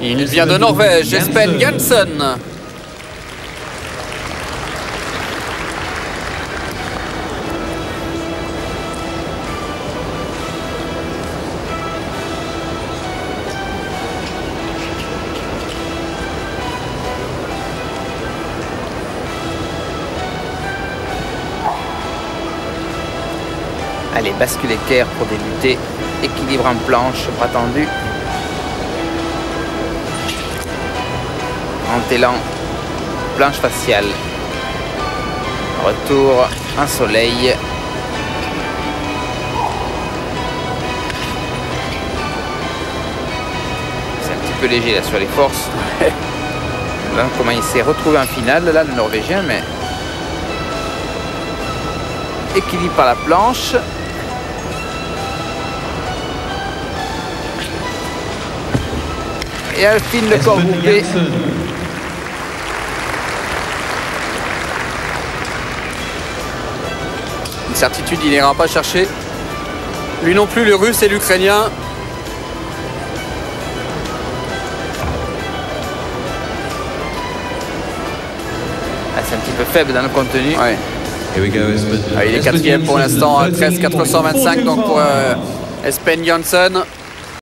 Il vient de Norvège, Espen Janssen. Allez, bascule équerre pour débuter. Équilibre en planche, bras tendu. Grand élan, planche faciale. Retour, un soleil. C'est un petit peu léger là sur les forces. Là, comment il s'est retrouvé en finale, là, le Norvégien, mais équilibre par la planche. Et Alpine le corps bouclé. Une certitude, il n'ira pas chercher. Lui non plus, le Russe et l'Ukrainien. Ah, c'est un petit peu faible dans le contenu. Ouais. Ah, il est quatrième pour l'instant à 13 425 donc pour Espen Janssen.